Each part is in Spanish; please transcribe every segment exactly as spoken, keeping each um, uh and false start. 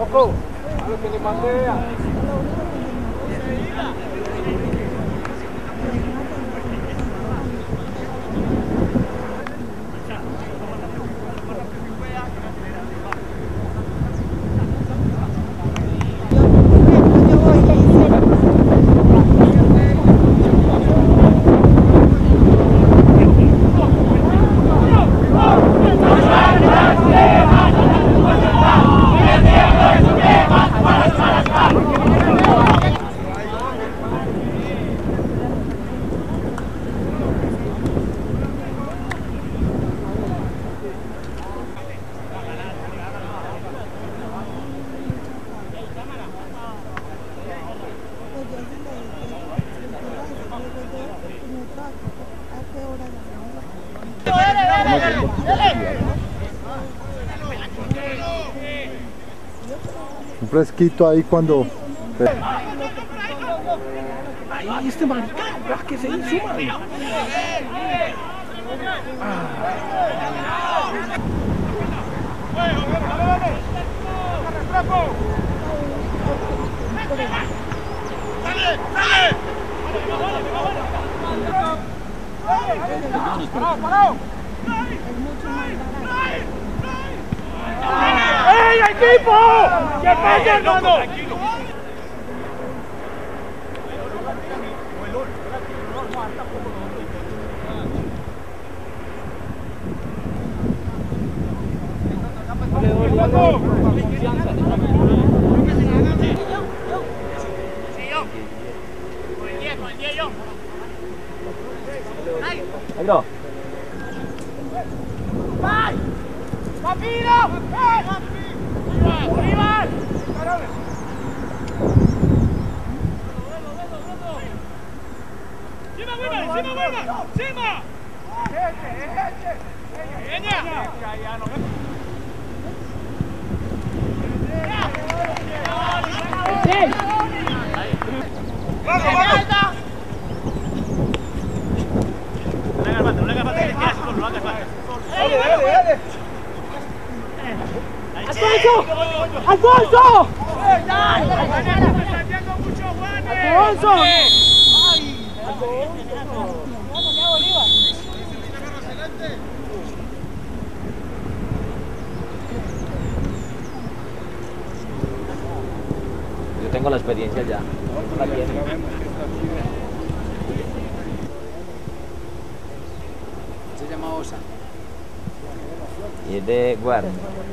loco. A lo que le mandé a... Un fresquito ahí cuando... Ay, este marica, ¿qué se hizo, man? ¡Ey, equipo! ¡Que pase, hermano! Ahí no. ¡Vai! ¡Papino! ¡Rival! ¡Cima, Wilman! ¡Cima, Wilman! ¡Cima! ¡Vamos, vamos! ¡Alfonso! ¡Alfonso! ¡Alfonso! Yo tengo la experiencia ya. La tiene. Se llama Osa. Y es de guardia.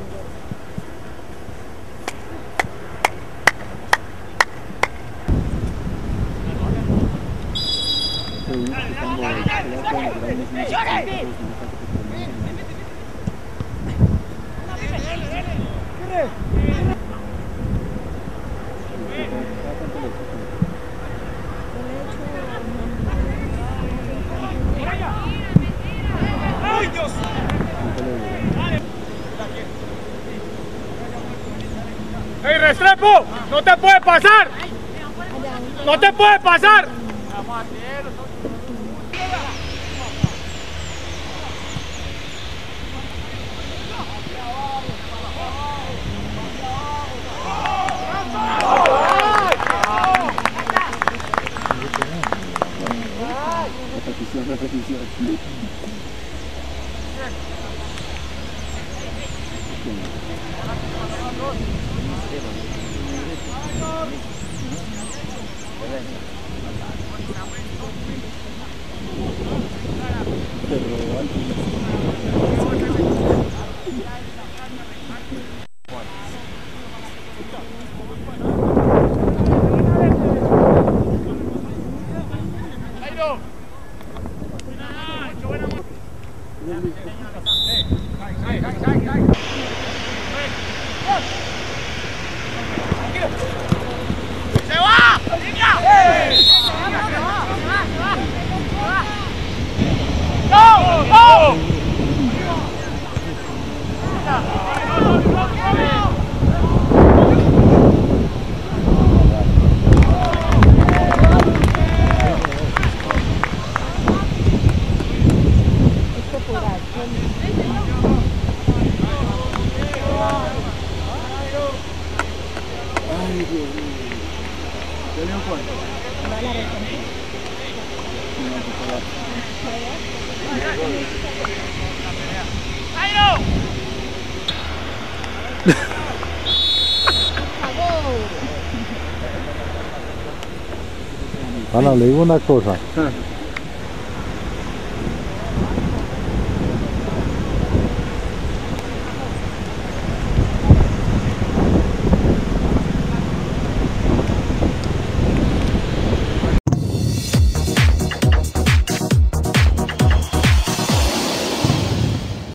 ¡Ey, Restrepo! ¡No te puede pasar! ¡No te puede pasar! Repetición, repetición. ¡Se va! ¡Línea! ¡No! ¡No! Ana, le digo una cosa.